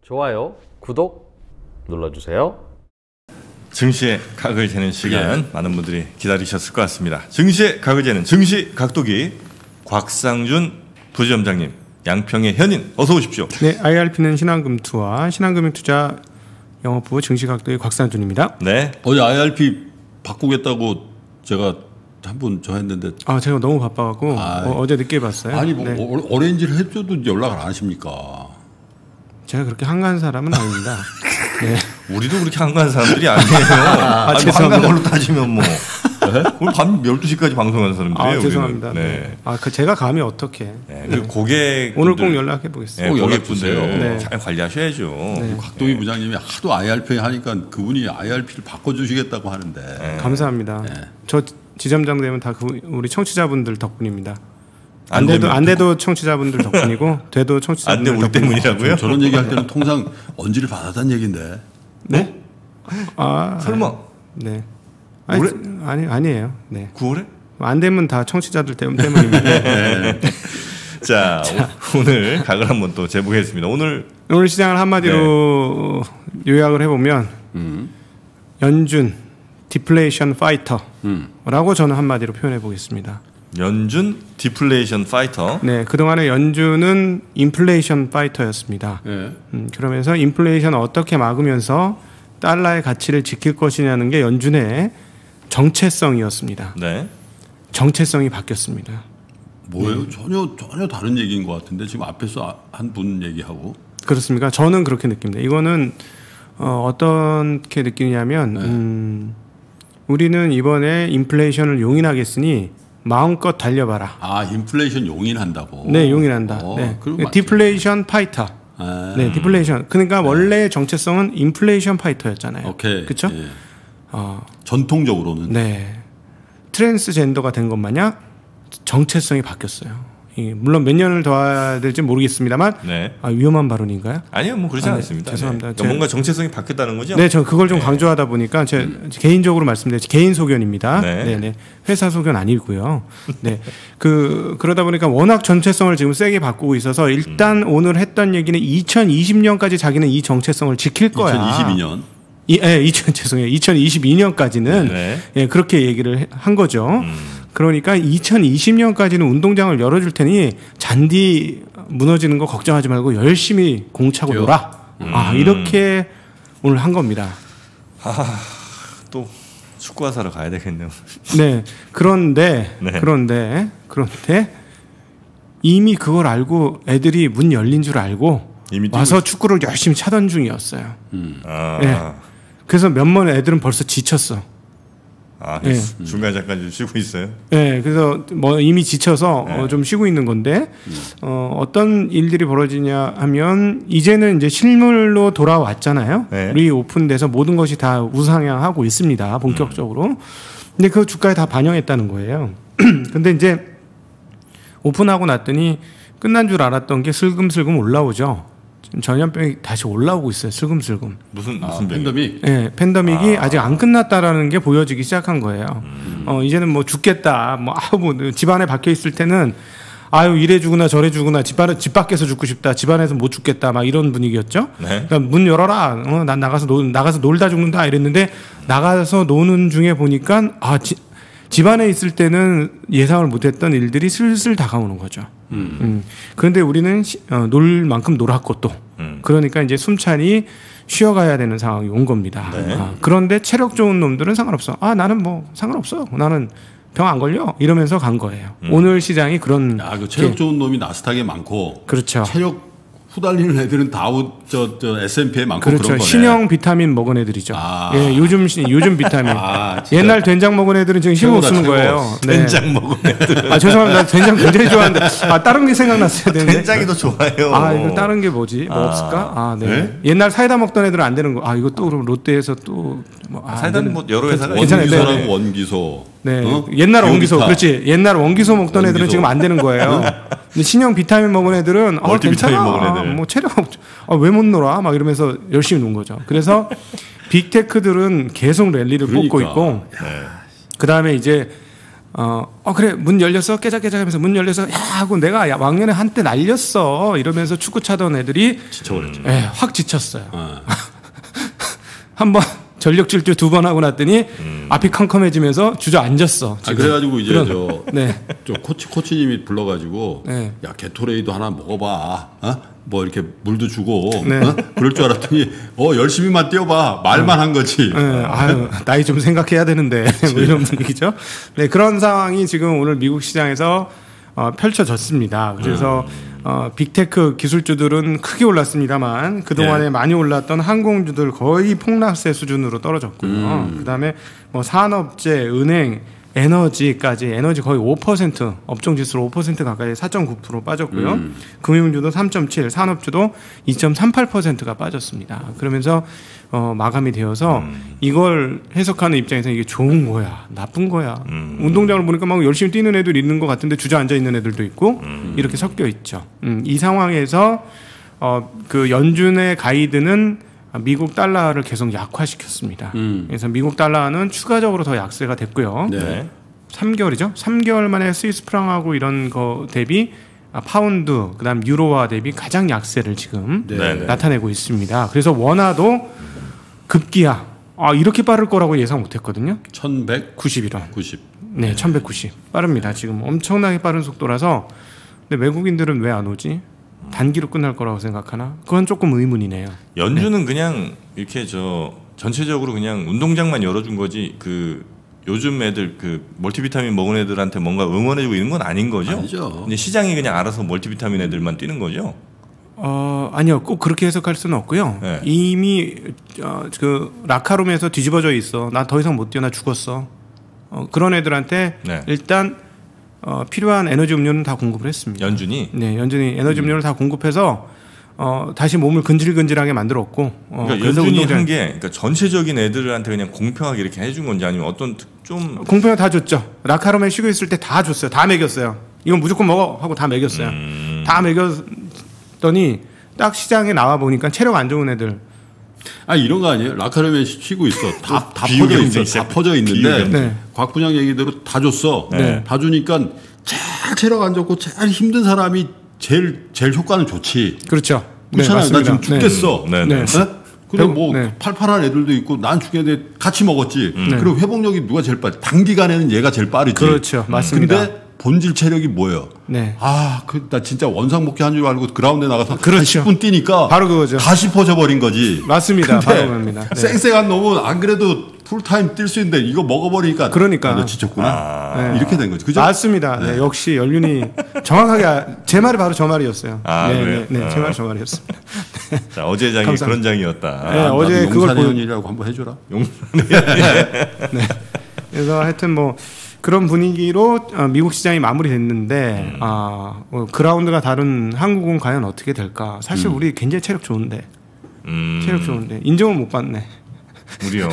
좋아요, 구독 눌러주세요. 증시의 각을 재는 시간 많은 분들이 기다리셨을 것 같습니다. 증시의 각을 재는 증시 각도기 곽상준 부지점장님, 양평의 현인 어서 오십시오. 네, IRP는 신한금투와 신한금융투자 영업부 증시각도의 곽상준입니다. 네. 어제 IRP 바꾸겠다고 제가 한 분 저 했는데 제가 너무 바빠갖고 어제 늦게 봤어요. 아니 뭐 네. 오렌지를 해줘도 연락을 안 하십니까? 제가 그렇게 한가한 사람은 아닙니다. 네. 우리도 그렇게 한가한 사람들이 아니에요. 죄송합니다. 한가한 걸로 따지면 뭐 오늘 밤 12시까지 방송하는 사람들이에요. 죄송합니다. 우리는. 네. 제가 감히 어떻게. 네. 그 고객 오늘 꼭 연락해 보겠습니다. 네, 고객분들 네. 잘 관리하셔야죠. 네. 각동희 부장님이 하도 IRP 하니까 그분이 IRP를 바꿔주시겠다고 하는데. 네. 감사합니다. 네. 저 지점장 되면 다 우리 청취자분들 덕분입니다. 안 안 돼도 청취자분들 덕분이고 돼도 청취자분들 안 돼 우리 때문이라고요? 저런 얘기할 때는 통상 언지를 받았다는 얘긴데. 네? 설마 네. 올해? 아니에요. 네. 9월에? 안 되면 다 청취자들 때문입니다. 네. 자, 오늘 각을 한번 또 재보겠습니다. 오늘 시장을 한마디로 요약을 해보면 연준 디플레이션 파이터라고 저는 한마디로 표현해 보겠습니다. 연준 디플레이션 파이터. 네, 그동안에 연준은 인플레이션 파이터였습니다. 네. 그러면서 인플레이션을 어떻게 막으면서 달러의 가치를 지킬 것이냐는 게 연준의 정체성이었습니다. 네. 정체성이 바뀌었습니다. 뭐예요? 전혀 다른 얘기인 것 같은데 지금 앞에서 한 분 얘기하고. 그렇습니까? 저는 그렇게 느낍니다. 이거는 어떻게 느끼냐면 우리는 이번에 인플레이션을 용인하겠으니 마음껏 달려봐라. 인플레이션 용인한다고. 네, 용인한다. 네. 디플레이션 파이터. 네, 디플레이션. 그러니까 원래 정체성은 인플레이션 파이터였잖아요. 오케이. 그렇죠? 예. 전통적으로는. 네. 트랜스젠더가 된 것 마냥 정체성이 바뀌었어요. 물론 몇 년을 더 될지 모르겠습니다만 네. 위험한 발언인가요? 아니요, 뭐 그렇지 않습니다. 죄송합니다. 네. 그러니까 뭔가 정체성이 바뀌었다는 거죠? 네, 저 그걸 좀 강조하다 보니까 제 개인적으로 말씀드린 개인 소견입니다. 네. 네, 회사 소견 아니고요. 네, 그러다 보니까 워낙 정체성을 지금 세게 바꾸고 있어서 일단 오늘 했던 얘기는 2020년까지 자기는 이 정체성을 지킬 거야. 2022년. 2022년까지는 네. 그렇게 얘기를 한 거죠. 그러니까 2020년까지는 운동장을 열어줄 테니 잔디 무너지는 거 걱정하지 말고 열심히 공 차고 놀아. 이렇게 오늘 한 겁니다. 또 축구화사러 가야 되겠네요. 네. 그런데 이미 그걸 알고 애들이 문 열린 줄 알고 와서 축구를 열심히 차던 중이었어요. 네. 그래서 몇몇 애들은 벌써 지쳤어. 네. 중간 잠깐 좀 쉬고 있어요. 네, 그래서 뭐 이미 지쳐서 좀 쉬고 있는 건데 어떤 일들이 벌어지냐 하면 이제는 이제 실물로 돌아왔잖아요. 네. 우리 오픈돼서 모든 것이 다 우상향하고 있습니다. 본격적으로. 근데 그 주가에 다 반영했다는 거예요. 근데 이제 오픈하고 났더니 끝난 줄 알았던 게 슬금슬금 올라오죠. 전염병이 다시 올라오고 있어요. 슬금슬금. 무슨 팬데믹? 네, 팬데믹이 아직 안 끝났다라는 게 보여지기 시작한 거예요. 이제는 뭐 죽겠다. 뭐 집안에 박혀 있을 때는 이래 죽으나 저래 죽으나 집 밖에서 죽고 싶다. 집 안에서 못 죽겠다. 막 이런 분위기였죠. 네. 그러니까 문 열어라. 난 나가서 놀다 죽는다. 이랬는데 나가서 노는 중에 보니까 집 안에 있을 때는 예상을 못했던 일들이 슬슬 다가오는 거죠. 그런데 우리는 놀 만큼 놀았고 또 그러니까 이제 숨차니 쉬어가야 되는 상황이 온 겁니다. 네. 그런데 체력 좋은 놈들은 상관없어. 나는 뭐 상관없어. 나는 병 안 걸려. 이러면서 간 거예요. 오늘 시장이 그런. 그 체력 좋은 놈이 나스닥에 많고. 그렇죠. 체력 후달리는 애들은 다우 S&P에 많고 그렇죠. 그런 거네. 신형 비타민 먹은 애들이죠. 예, 요즘 비타민. 옛날 된장 먹은 애들은 지금 힘 못 쓰는 거예요. 네. 된장 먹은 애들. 죄송합니다. 된장 굉장히 좋아하는데 다른 게 생각났어야 되는데. 된장이 더 좋아요. 이거 다른 게 뭐지? 뭐 없을까? 네. 네? 옛날 사이다 먹던 애들은 안 되는 거. 이거 또 그럼 롯데에서 또 사이다는 뭐 여러 회사가 원기소라고 원기소. 네. 옛날 원기소. 그렇지. 옛날 원기소 먹던 애들은 지금 안 되는 거예요. 근데 신형 비타민 먹은 애들은 멀티비타민 먹은 애들. 뭐 체력 왜 못 놀아? 막 이러면서 열심히 논 거죠. 그래서 빅테크들은 계속 랠리를 뽑고 있고 그다음에 이제 그래 문 열렸어 깨작깨작하면서 문 열려서 야 하고 내가 왕년에 한때 날렸어 이러면서 축구 차던 애들이 지쳐버렸죠. 확 지쳤어요. 한번 전력 질주 2번 하고 났더니 앞이 컴컴해지면서 주저앉았어. 그래가지고 이제 네. 저 코치님이 불러가지고 네. 야 게토레이도 하나 먹어봐. 뭐 이렇게 물도 주고 네. 그럴 줄 알았더니 열심히만 뛰어봐 말만 한 거지. 아유 나이 좀 생각해야 되는데 뭐 이런 분위기죠. 네 그런 상황이 지금 오늘 미국 시장에서 펼쳐졌습니다. 그래서 빅테크 기술주들은 크게 올랐습니다만 그동안에 많이 올랐던 항공주들 거의 폭락세 수준으로 떨어졌고요. 그다음에 뭐 산업재, 은행, 에너지까지 에너지 거의 5% 업종지수로 5% 가까이 4.9% 빠졌고요. 금융주도 3.7, 산업주도 2.38%가 빠졌습니다. 그러면서 마감이 되어서 이걸 해석하는 입장에서 이게 좋은 거야, 나쁜 거야. 운동장을 보니까 막 열심히 뛰는 애들 있는 것 같은데 주저앉아 있는 애들도 있고 이렇게 섞여 있죠. 이 상황에서 그 연준의 가이드는 미국 달러를 계속 약화시켰습니다. 그래서 미국 달러는 추가적으로 더 약세가 됐고요. 네. 3개월이죠. 3개월 만에 스위스 프랑하고 이런 거 대비 파운드, 그다음 유로화 대비 가장 약세를 지금 나타내고 있습니다. 그래서 원화도 급기야. 이렇게 빠를 거라고 예상 못했거든요. 1191원. 90. 네, 1190. 빠릅니다. 지금 엄청나게 빠른 속도라서. 근데 외국인들은 왜 안 오지? 단기로 끝날 거라고 생각하나? 그건 조금 의문이네요. 연준은 그냥 이렇게 전체적으로 그냥 운동장만 열어준 거지 요즘 애들 멀티비타민 먹은 애들한테 뭔가 응원해주고 있는 건 아닌 거죠? 아니죠. 근데 시장이 그냥 알아서 멀티비타민 애들만 뛰는 거죠? 아니요, 꼭 그렇게 해석할 수는 없고요. 네. 이미 그 라카룸에서 뒤집어져 있어. 나 더 이상 못 뛰어, 나 죽었어. 그런 애들한테 일단 필요한 에너지 음료는 다 공급을 했습니다. 연준이? 네, 연준이 에너지 음료를 다 공급해서 다시 몸을 근질근질하게 만들었고. 그러니까 연준이 한 게 그러니까 전체적인 애들한테 그냥 공평하게 이렇게 해준 건지 아니면 어떤 좀 공평하게 다 줬죠. 라카룸에 쉬고 있을 때 다 줬어요. 다 먹였어요. 이건 무조건 먹어 하고 다 먹였어요. 다 먹였더니 딱 시장에 나와 보니까 체력 안 좋은 애들. 이런 거 아니에요? 라카룸에 쉬고 있어. 다 퍼져 있어. 다 퍼져 있는데 곽 부장 얘기대로 다 줬어. 다 주니까 제일 체력 안 좋고 제일 힘든 사람이 제일 효과는 좋지. 그렇죠. 그렇잖아요. 나 지금 죽겠어. 네. 근데 뭐 팔팔한 애들도 있고 난 죽겠는데 같이 먹었지. 그리고 회복력이 누가 제일 빠르지? 단기간에는 얘가 제일 빠르지. 그렇죠. 맞습니다. 근데 본질 체력이 뭐예요? 네. 나 진짜 원상복귀 한 줄 알고 그라운드에 나가서 그렇죠. 10분 뛰니까 바로 그거죠. 다시 퍼져버린 거지. 맞습니다. 바로 그겁니다. 네. 쌩쌩한 놈은 안 그래도 풀타임 뛸 수 있는데 이거 먹어버리니까 그러니까 지쳤구나. 이렇게 된 거지. 그죠? 맞습니다. 네. 역시 연륜이 정확하게 제 말이 바로 저 말이었어요. 그래요? 네, 제 말이 저 말이었습니다. 자, 어제 장이 감사합니다. 그런 장이었다. 네, 어제 그걸 용산의 연이라고 한번 해줘라. 네. 그래서 하여튼 뭐 그런 분위기로 미국 시장이 마무리됐는데 그라운드가 다른 한국은 과연 어떻게 될까? 사실 우리 굉장히 체력 좋은데 인정을 못 받네. 우리요.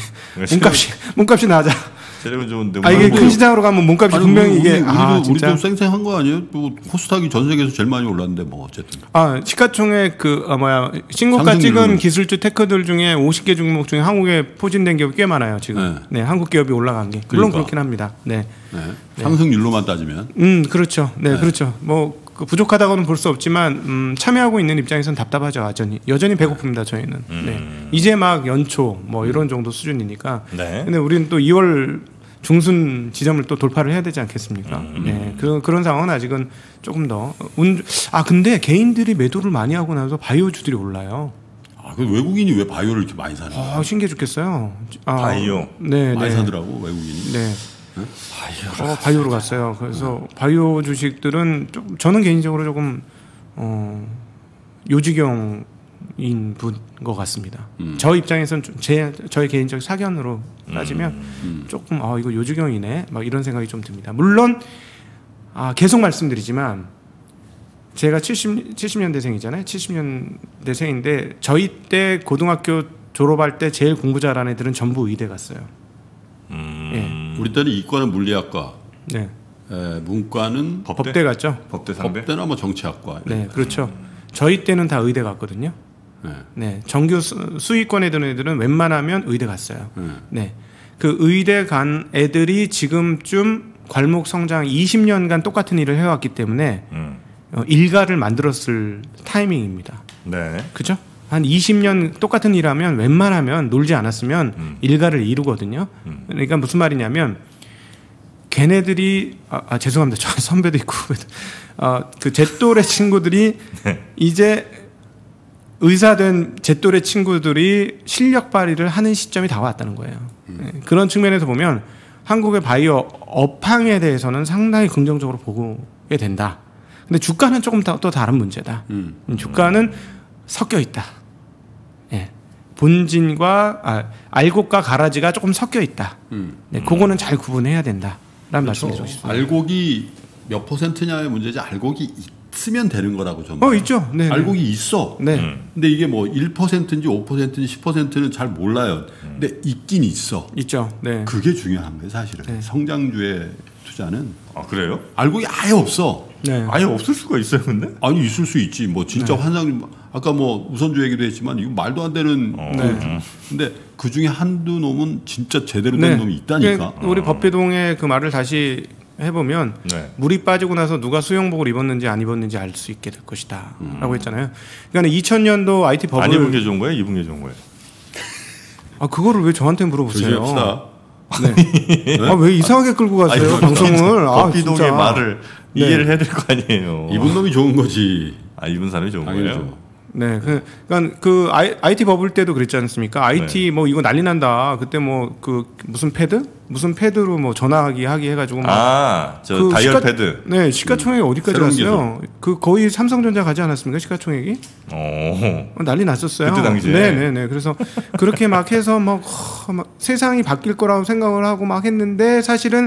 몸값이 낮아. 체력은 좋은데. 이게 큰 시장으로 가면 몸값이 분명히 이게 진짜 우리도 쌩쌩한 거 아니에요? 또 코스닥이 전 세계에서 제일 많이 올랐는데 뭐 어쨌든. 시가총액 신고가 찍은 기술주 테크들 중에 50개 종목 중에 한국에 포진된 기업이 꽤 많아요 지금. 네, 한국 기업이 올라간 게 물론 그렇긴 합니다. 네. 상승률로만 따지면. 그렇죠. 네, 그렇죠. 뭐 부족하다고는 볼 수 없지만 참여하고 있는 입장에서는 답답하죠. 여전히 배고픕니다. 저희는. 네. 이제 막 연초 뭐 이런 정도 수준이니까. 근데 우리는 또 2월 중순 지점을 또 돌파를 해야 되지 않겠습니까? 네, 그런 상황은 아직은 조금 더 근데 개인들이 매도를 많이 하고 나서 바이오주들이 올라요. 그 외국인이 왜 바이오를 이렇게 많이 사는 거야? 신기해 죽겠어요. 바이오. 네, 많이 사더라고 외국인이. 네. 바이오로 갔어요. 그래서 바이오 주식들은 저는 개인적으로 조금 요지경인 분 것 같습니다. 저 입장에서는 저의 개인적 사견으로 따지면 조금 이거 요지경이네 막 이런 생각이 좀 듭니다. 물론 계속 말씀드리지만 제가 70년대생이잖아요. 70년대생인데 저희 때 고등학교 졸업할 때 제일 공부 잘하는 애들은 전부 의대 갔어요. 우리 때는 이과는 물리학과, 네. 문과는 법대 갔죠. 법대나 뭐 정치학과. 네, 그렇죠. 저희 때는 다 의대 갔거든요. 네, 정규 수의권에 드는 애들은 웬만하면 의대 갔어요. 네, 그 의대 간 애들이 지금쯤 괄목 성장 20년간 똑같은 일을 해왔기 때문에 일가를 만들었을 타이밍입니다. 네. 그죠? 한 20년 똑같은 일하면 웬만하면 놀지 않았으면 일가를 이루거든요. 그러니까 무슨 말이냐면 걔네들이 죄송합니다. 저 선배도 있고 그 제 또래 친구들이 이제 의사된 제 또래 친구들이 실력 발휘를 하는 시점이 다 왔다는 거예요. 그런 측면에서 보면 한국의 바이오 업황에 대해서는 상당히 긍정적으로 보게 된다. 근데 주가는 조금 또 다른 문제다. 주가는 섞여 있다. 예. 본진과 알곡과 가라지가 조금 섞여 있다. 네, 그거는 잘 구분해야 된다라는 그렇죠. 말씀드리고 싶습니다. 알곡이 몇 %냐의 문제지 알곡이 있으면 되는 거라고 저는. 있죠. 네, 알곡이 있어. 네. 근데 이게 뭐 1%인지 5%인지 10%는 잘 몰라요. 근데 있긴 있어. 있죠. 네. 그게 중요한 거예요, 사실은. 네. 성장주의 투자는 그래요? 알곡이 아예 없어. 네. 아예 없을 수가 있어요, 근데? 아니 있을 수 있지. 뭐 진짜 환상 아까 뭐 우선주 얘기도 했지만 이거 말도 안 되는. 근데 그 중에 한두 놈은 진짜 제대로 된 놈이 있다니까. 우리 법회동의 그 말을 다시 해보면 물이 빠지고 나서 누가 수영복을 입었는지 안 입었는지 알 수 있게 될 것이다 라고 했잖아요. 그러니까 2000년도 IT 법을 안 입은 게 좋은 거예요? 입은 게 좋은 거예요? 그거를 왜 저한테 물어보세요? 조심합시다. 네. 왜 이상하게 끌고 가세요? 방송을. 법비동의 진짜. 말을 이해를 해야 될 거 아니에요. 입은 놈이 좋은 거지. 입은 사람이 좋은 거예요? 네, 그러니까 그 IT 버블 때도 그랬지 않습니까? IT 뭐 이거 난리 난다. 그때 뭐 그 무슨 패드로 뭐 전화하기 하기 해가지고 저 다이얼 패드. 네, 시가총액이 어디까지 갔어요? 그 거의 삼성전자 가지 않았습니까? 시가총액이? 난리 났었어요. 그때 당시에. 네. 그래서 그렇게 막 해서 막 세상이 바뀔 거라고 생각을 하고 막 했는데 사실은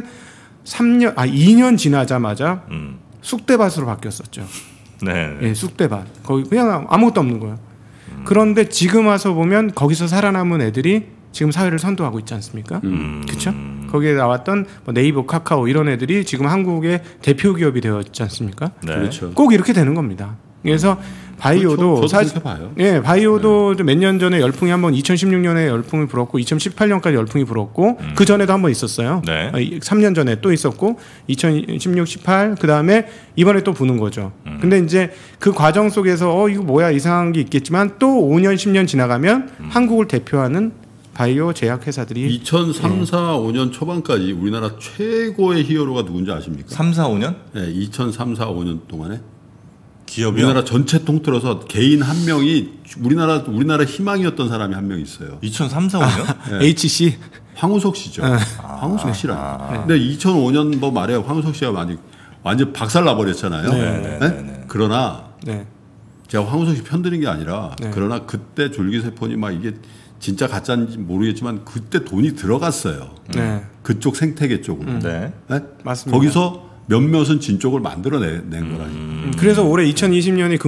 2년 지나자마자 쑥대밭으로 바뀌었었죠. 네. 예, 쑥대밭. 거기 그냥 아무것도 없는 거예요. 그런데 지금 와서 보면 거기서 살아남은 애들이 지금 사회를 선도하고 있지 않습니까? 그렇죠? 거기에 나왔던 뭐 네이버, 카카오 이런 애들이 지금 한국의 대표 기업이 되어 있지 않습니까? 네. 그렇죠. 꼭 이렇게 되는 겁니다. 그래서 바이오도 그렇죠. 사실 봐요. 예, 바이오도 몇 년 전에 열풍이 한번 2016년에 열풍이 불었고 2018년까지 열풍이 불었고 그 전에도 한번 있었어요. 네. 3년 전에 또 있었고 2016, 18 그다음에 이번에 또 부는 거죠. 근데 이제 그 과정 속에서 이거 뭐야 이상한 게 있겠지만 또 5년, 10년 지나가면 한국을 대표하는 바이오 제약 회사들이 2003, 4, 5년 초반까지 우리나라 최고의 히어로가 누군지 아십니까? 3, 4, 5년? 네, 2003, 4, 5년 동안에 기업이요? 우리나라 전체 통틀어서 개인 한 명이 우리나라 희망이었던 사람이 한 명 있어요. 2003, 4, 5년? 네. HC 황우석 씨죠. 황우석 씨라. 근데 2005년 뭐 말이에요. 황우석 씨가 완전 박살 나버렸잖아요. 네? 그러나 제가 황우석 씨 편드는 게 아니라 그러나 그때 줄기세포니 막 이게 진짜 가짜인지 모르겠지만 그때 돈이 들어갔어요. 그쪽 생태계 쪽으로. 네. 맞습니다. 거기서 몇몇은 진쪽을 만들어낸 거라니까. 그래서 올해 2020년이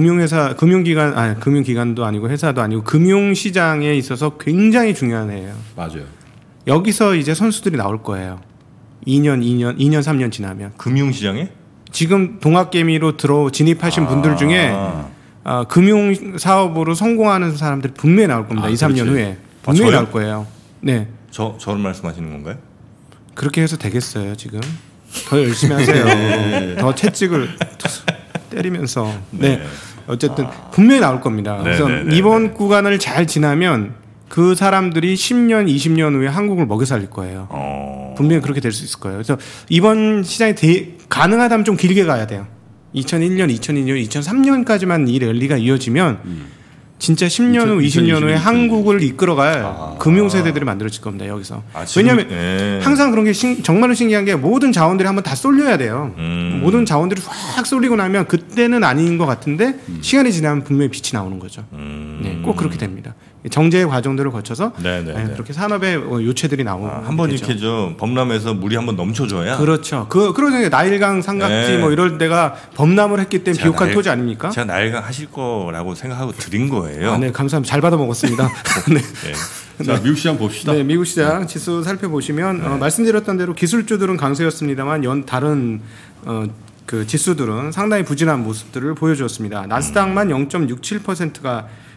금융기관도 아니고 회사도 아니고 금융시장에 있어서 굉장히 중요한 해예요. 맞아요. 여기서 이제 선수들이 나올 거예요. 2년, 3년 지나면. 금융시장에? 지금 동학개미로 진입하신 분들 중에 금융 사업으로 성공하는 사람들이 분명히 나올 겁니다. 2, 3년 후에. 분명히 나올 거예요. 네. 저를 말씀하시는 건가요? 그렇게 해서 되겠어요, 지금. 더 열심히 하세요. 더 채찍을 때리면서. 네. 어쨌든 분명히 나올 겁니다. 그래서 이번 구간을 잘 지나면 그 사람들이 10년, 20년 후에 한국을 먹여 살릴 거예요. 분명히 그렇게 될 수 있을 거예요. 그래서 이번 시장이 가능하다면 좀 길게 가야 돼요. 2001년, 2002년, 2003년까지만 이 랠리가 이어지면 진짜 10년 후, 20년 후에 한국을 이끌어갈 금융세대들이 만들어질 겁니다. 여기서. 왜냐하면 항상 그런 게 정말로 신기한 게 모든 자원들이 한번 다 쏠려야 돼요. 모든 자원들이 확 쏠리고 나면 그때는 아닌 것 같은데 시간이 지나면 분명히 빛이 나오는 거죠. 네, 꼭 그렇게 됩니다. 정제의 과정들을 거쳐서 그렇게 산업의 요체들이 나오는 한번 이렇게 좀 범람해서 물이 한번 넘쳐줘야. 그렇죠. 그러죠. 나일강 삼각지 뭐 이럴 때가 범람을 했기 때문에 비옥한 토지 아닙니까? 제가 나일강 하실 거라고 생각하고 드린 거예요. 네, 감사합니다. 잘 받아 먹었습니다. 자, 미국 시장 봅시다. 네, 미국 시장 지수 살펴보시면 말씀드렸던 대로 기술주들은 강세였습니다만 다른 그 지수들은 상당히 부진한 모습들을 보여주었습니다. 나스닥만 0.67%가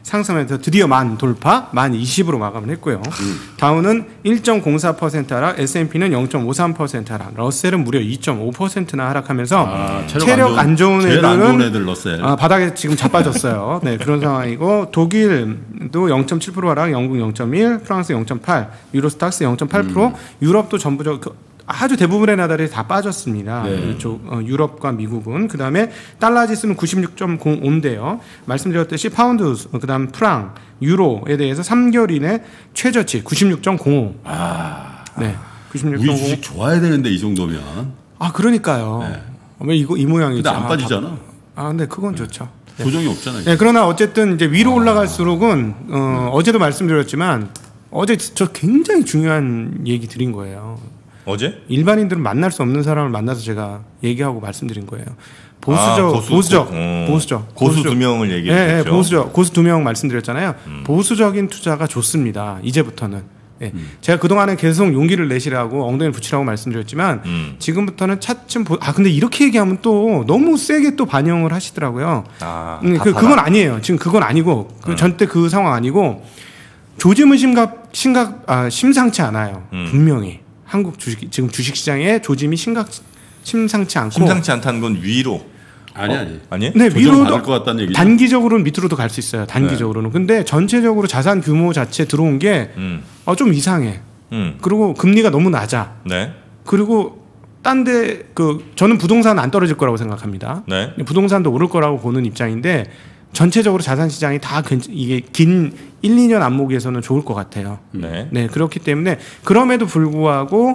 상승하면서 드디어 만 돌파, 만 20으로 마감을 했고요. 다우는 1.04% 하락, S&P는 0.53% 하락, 러셀은 무려 2.5%나 하락하면서 체력 안 좋은 애들은 바닥에 지금 자빠졌어요. 네, 그런 상황이고 독일도 0.7% 하락, 영국 0.1, 프랑스 0.8, 유로스탁스 0.8%, 유럽도 전부적 아주 대부분의 나라들이 다 빠졌습니다. 이쪽 유럽과 미국은. 그다음에 달러 지수는 96.05인데요. 말씀드렸듯이 파운드, 그다음 프랑, 유로에 대해서 3개월 이내 최저치 96.05. 네. 96.05. 우리 주식 좋아야 되는데 이 정도면. 그러니까요. 네. 왜 이 모양이지? 근데 안 빠지잖아. 근데 그건 좋죠. 고정이 없잖아요. 네, 그러나 어쨌든 이제 위로 올라갈수록은 어제도 말씀드렸지만 어제 저 굉장히 중요한 얘기 드린 거예요. 어제? 일반인들은 만날 수 없는 사람을 만나서 제가 얘기하고 말씀드린 거예요. 보수적. 고수 두 명을 얘기했죠. 네, 고수 두 명 말씀드렸잖아요. 보수적인 투자가 좋습니다. 이제부터는. 네. 제가 그동안에 계속 용기를 내시라고 엉덩이를 붙이라고 말씀드렸지만 지금부터는 차츰 근데 이렇게 얘기하면 또 너무 세게 또 반영을 하시더라고요. 그건 아니에요. 지금 그건 아니고 절대 그 상황 아니고 조짐은 심상치 않아요. 분명히. 한국 지금 주식시장의 조짐이 심상치 않고. 심상치 않다는 건 위로. 아니. 네, 위로도 받을 것 같다는 얘기죠. 단기적으로는 밑으로도 갈 수 있어요. 단기적으로는. 네. 근데 전체적으로 자산 규모 자체 들어온 게 좀 이상해. 그리고 금리가 너무 낮아. 네. 그리고 딴데 저는 부동산 안 떨어질 거라고 생각합니다. 네. 부동산도 오를 거라고 보는 입장인데 전체적으로 자산 시장이 다 이게 긴 1, 2년 안목에서는 좋을 것 같아요. 네, 그렇기 때문에 그럼에도 불구하고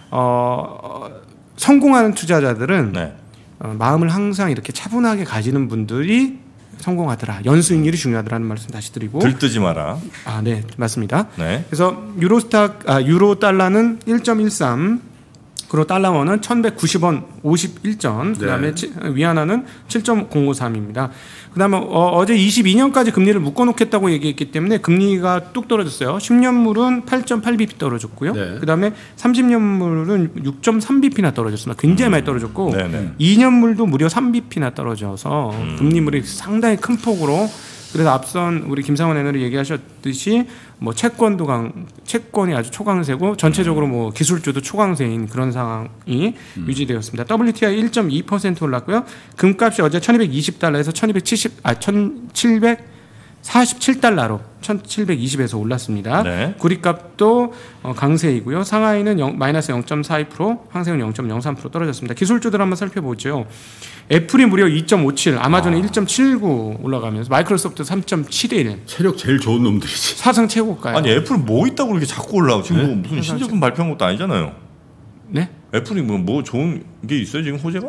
성공하는 투자자들은 마음을 항상 이렇게 차분하게 가지는 분들이 성공하더라. 연수익률이 중요하더라는 말씀 다시 드리고. 들뜨지 마라. 네, 맞습니다. 네. 그래서 유로 달러는 1.13. 그리고 달러원은 1,190원 51전. 그다음에 위안화는 7.053입니다. 그다음에 어제 22년까지 금리를 묶어놓겠다고 얘기했기 때문에 금리가 뚝 떨어졌어요. 10년물은 8.8bp 떨어졌고요. 그다음에 30년물은 6.3bp나 떨어졌습니다. 굉장히 많이 떨어졌고 2년물도 무려 3bp나 떨어져서 금리물이 상당히 큰 폭으로. 그래서 앞선 우리 김상원 애널이 얘기하셨듯이 뭐 채권이 아주 초강세고 전체적으로 뭐 기술주도 초강세인 그런 상황이 유지되었습니다. WTI 1.2% 올랐고요. 금값이 어제 1,220달러에서 1,747달러로 1,720에서 올랐습니다. 구리값도 강세이고요. 상하이는 마이너스 0.42%, 항세는 0.03% 떨어졌습니다. 기술주들 한번 살펴보죠. 애플이 무려 2.57, 아마존이 1.79 올라가면서 마이크로소프트 3.71. 체력 제일 좋은 놈들이지. 사상 최고가요. 아니 애플은 뭐 있다고 그렇게 자꾸 올라오고 지금 뭐 무슨 신제품 발표한 것도 아니잖아요. 네? 애플이 뭐 좋은 게 있어요 지금 호재가?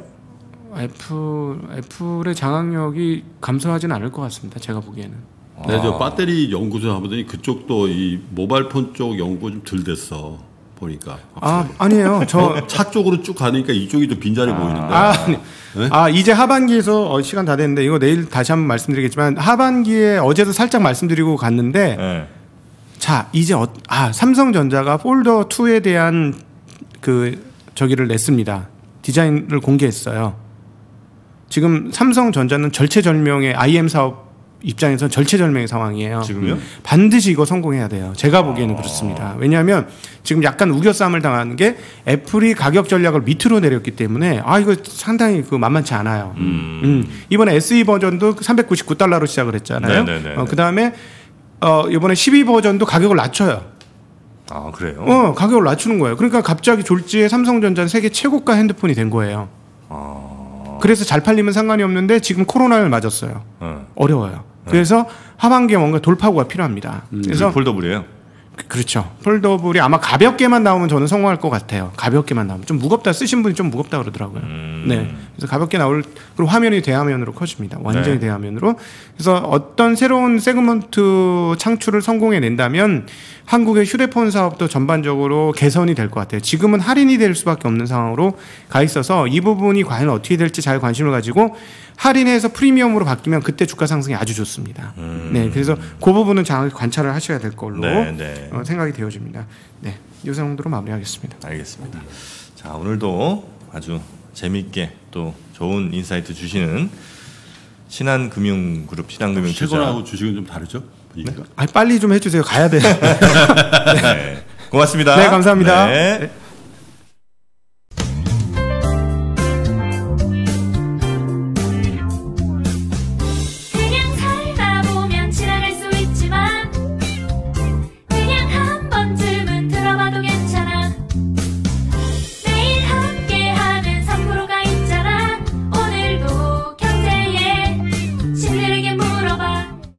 애플의 장악력이 감소하지는 않을 것 같습니다. 제가 보기에는. 네, 저 배터리 연구소 하더니 그쪽도 이 모바일폰 쪽 연구 좀 덜 됐어 보니까. 아니에요. 저 차 쪽으로 쭉 가니까 이쪽이 좀 빈자리 보이는데. 네? 이제 하반기에서 시간 다 됐는데 이거 내일 다시 한번 말씀드리겠지만 하반기에 어제도 살짝 말씀드리고 갔는데 자 이제 삼성전자가 폴더 2에 대한 저기를 냈습니다. 디자인을 공개했어요. 지금 삼성전자는 절체절명의 IM 사업 입장에서 절체절명의 상황이에요. 지금요? 반드시 이거 성공해야 돼요. 제가 보기에는 그렇습니다. 왜냐하면 지금 약간 우겨싸움을 당하는 게 애플이 가격 전략을 밑으로 내렸기 때문에 이거 상당히 만만치 않아요. 이번에 SE 버전도 399달러로 시작을 했잖아요. 그 다음에 이번에 12 버전도 가격을 낮춰요. 그래요? 가격을 낮추는 거예요. 그러니까 갑자기 졸지에 삼성전자는 세계 최고가 핸드폰이 된 거예요. 그래서 잘 팔리면 상관이 없는데 지금 코로나를 맞았어요. 어려워요. 그래서 하반기에 뭔가 돌파구가 필요합니다. 그래서 폴더블이에요. 그렇죠. 폴더블이 아마 가볍게만 나오면 저는 성공할 것 같아요. 가볍게만 나오면 좀 무겁다 쓰신 분이 좀 무겁다 그러더라고요. 네, 그래서 가볍게 그리고 화면이 대화면으로 커집니다. 완전히 대화면으로. 그래서 어떤 새로운 세그먼트 창출을 성공해낸다면 한국의 휴대폰 사업도 전반적으로 개선이 될 것 같아요. 지금은 할인이 될 수밖에 없는 상황으로 가 있어서 이 부분이 과연 어떻게 될지 잘 관심을 가지고 할인해서 프리미엄으로 바뀌면 그때 주가 상승이 아주 좋습니다. 네, 그래서 그 부분은 정확히 관찰을 하셔야 될 걸로 생각이 되어집니다. 네, 이 정도로 마무리하겠습니다. 알겠습니다. 자, 오늘도 아주 재미있게 또 좋은 인사이트 주시는 신한금융그룹, 신한금융투자. 채권하고 주식은 좀 다르죠? 분위기가? 빨리 좀 해주세요. 가야 돼요. 네. 고맙습니다. 네, 감사합니다. 네.